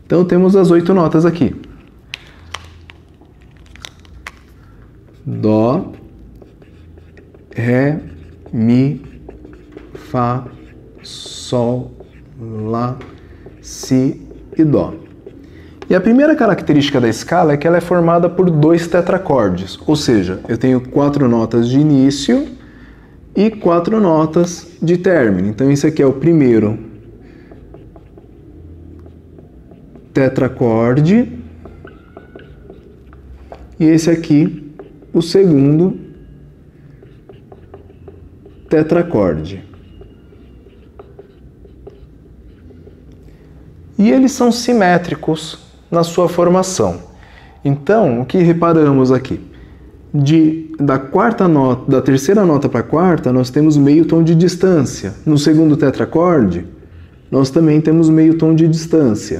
Então temos as 8 notas aqui. Dó, Ré, Mi, Fá, Sol, Lá, Si e Dó. E a primeira característica da escala é que ela é formada por 2 tetracordes, ou seja, eu tenho 4 notas de início e 4 notas de término. Então esse aqui é o primeiro tetracorde e esse aqui o segundo tetracorde. E eles são simétricos na sua formação. Então, o que reparamos aqui? Da terceira nota para a quarta, nós temos meio tom de distância. No segundo tetracorde, nós também temos meio tom de distância.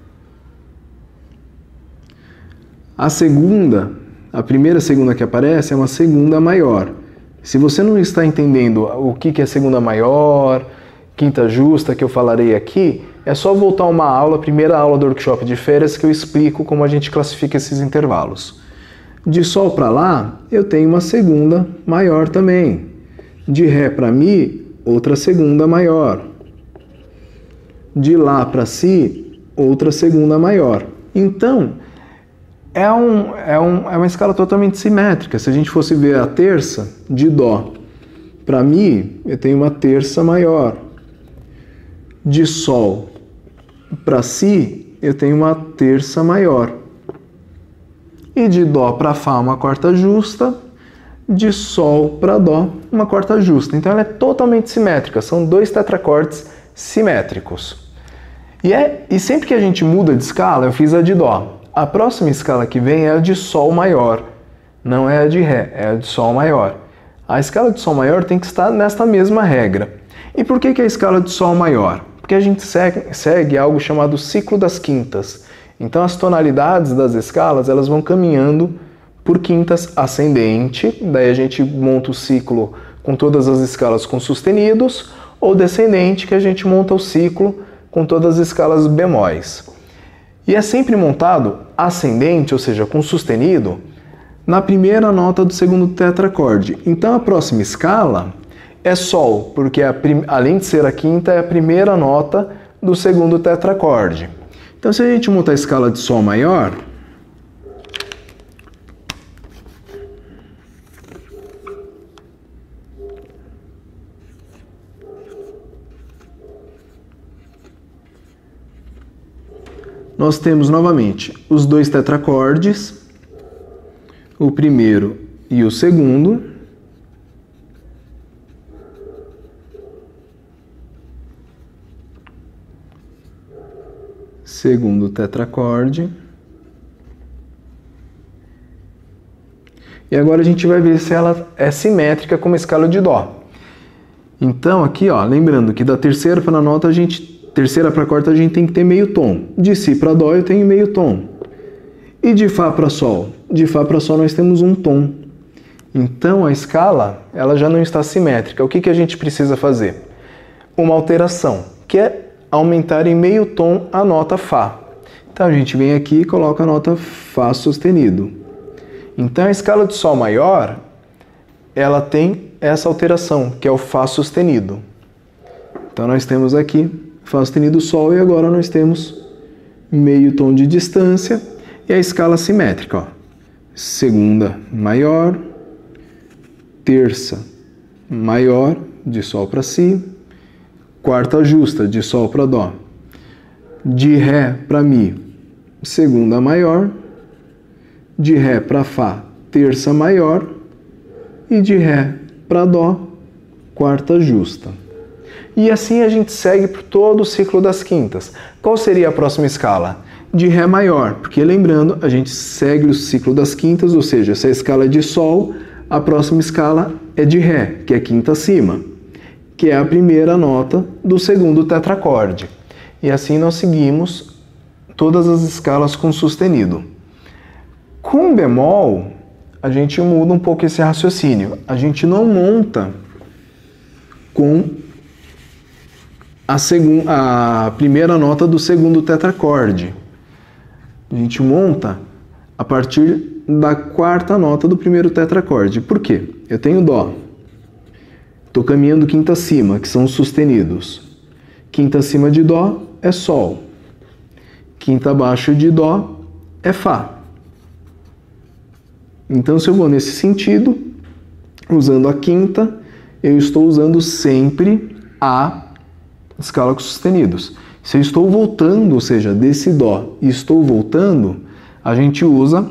A primeira segunda que aparece é uma segunda maior. Se você não está entendendo o que é segunda maior, quinta justa, que eu falarei aqui, é só voltar uma aula, a primeira aula do workshop de férias, que eu explico como a gente classifica esses intervalos. De Sol para Lá, eu tenho uma segunda maior também. De Ré para Mi, outra segunda maior. De Lá para Si, outra segunda maior. Então, é uma escala totalmente simétrica. Se a gente fosse ver a terça, de Dó para Mi, eu tenho uma terça maior. De Sol para Si, eu tenho uma terça maior. E de Dó para Fá, uma quarta justa. De Sol para Dó, uma quarta justa. Então ela é totalmente simétrica, são 2 tetracordes simétricos. E sempre que a gente muda de escala, eu fiz a de Dó. A próxima escala que vem é a de Sol maior, não é a de Ré, é a de Sol maior. A escala de Sol maior tem que estar nesta mesma regra. E por que é a escala de Sol maior? Porque a gente segue algo chamado ciclo das quintas. Então as tonalidades das escalas elas vão caminhando por quintas ascendente, daí a gente monta o ciclo com todas as escalas com sustenidos, ou descendente, que a gente monta o ciclo com todas as escalas bemóis. E é sempre montado ascendente, ou seja, com sustenido, na primeira nota do segundo tetracorde. Então a próxima escala é Sol, porque além de ser a quinta, é a primeira nota do segundo tetracorde. Então, se a gente montar a escala de Sol maior, nós temos novamente os 2 tetracordes, o primeiro e o segundo. Segundo tetracorde. E agora a gente vai ver se ela é simétrica como a escala de Dó. Então aqui, ó, lembrando que da terceira para a nota terceira para a quarta a gente tem que ter meio tom. De Si para Dó eu tenho meio tom. E de Fá para Sol? De Fá para Sol nós temos um tom. Então a escala ela já não está simétrica. O que a gente precisa fazer? Uma alteração, que é aumentar em meio tom a nota Fá. Então a gente vem aqui e coloca a nota Fá sustenido. Então a escala de Sol maior, ela tem essa alteração, que é o Fá sustenido. Então nós temos aqui Fá sustenido Sol e agora nós temos meio tom de distância e a escala simétrica. Ó. Segunda maior, terça maior, de Sol para Si, quarta justa, de Sol para Dó, de Ré para Mi, segunda maior, de Ré para Fá, terça maior, e de Ré para Dó, quarta justa. E assim a gente segue por todo o ciclo das quintas. Qual seria a próxima escala? De Ré maior, porque lembrando, a gente segue o ciclo das quintas, ou seja, se a escala é de Sol, a próxima escala é de Ré, que é quinta acima, que é a primeira nota do segundo tetracorde. E assim nós seguimos todas as escalas com sustenido. Com bemol, a gente muda um pouco esse raciocínio. A gente não monta com a primeira nota do segundo tetracorde. A gente monta a partir da quarta nota do primeiro tetracorde. Por quê? Eu tenho Dó. Estou caminhando quinta acima, que são os sustenidos. Quinta acima de Dó é Sol. Quinta abaixo de Dó é Fá. Então, se eu vou nesse sentido, usando a quinta, eu estou usando sempre a escala com sustenidos. Se eu estou voltando, ou seja, desse Dó e estou voltando, a gente usa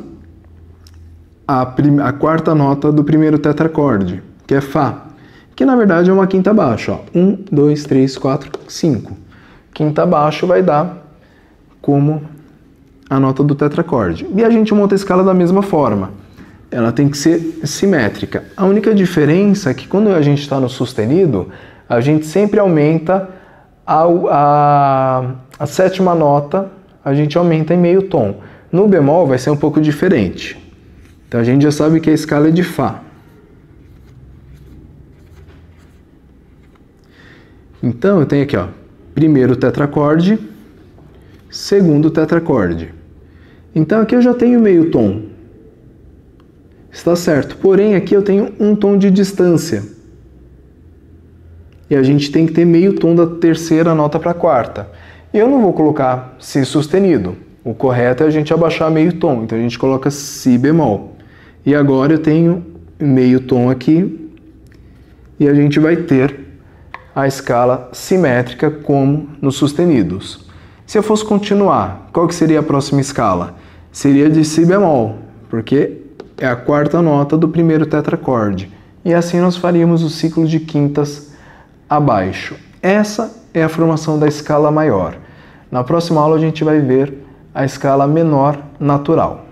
a quarta nota do primeiro tetracorde, que é Fá, que na verdade é uma quinta abaixo. 1, 2, 3, 4, 5. Quinta abaixo vai dar como a nota do tetracorde. E a gente monta a escala da mesma forma. Ela tem que ser simétrica. A única diferença é que quando a gente está no sustenido, a gente sempre aumenta a sétima nota, a gente aumenta em meio tom. No bemol vai ser um pouco diferente. Então a gente já sabe que a escala é de Fá. Então eu tenho aqui, primeiro tetracorde, segundo tetracorde. Então aqui eu já tenho meio tom. Está certo, porém aqui eu tenho um tom de distância. E a gente tem que ter meio tom da terceira nota para a quarta. E eu não vou colocar Si sustenido. O correto é a gente abaixar meio tom, então a gente coloca Si bemol. E agora eu tenho meio tom aqui e a gente vai ter a escala simétrica como nos sustenidos. Se eu fosse continuar, qual que seria a próxima escala? Seria de Si bemol, porque é a quarta nota do primeiro tetracorde. E assim nós faríamos o ciclo de quintas abaixo. Essa é a formação da escala maior. Na próxima aula a gente vai ver a escala menor natural.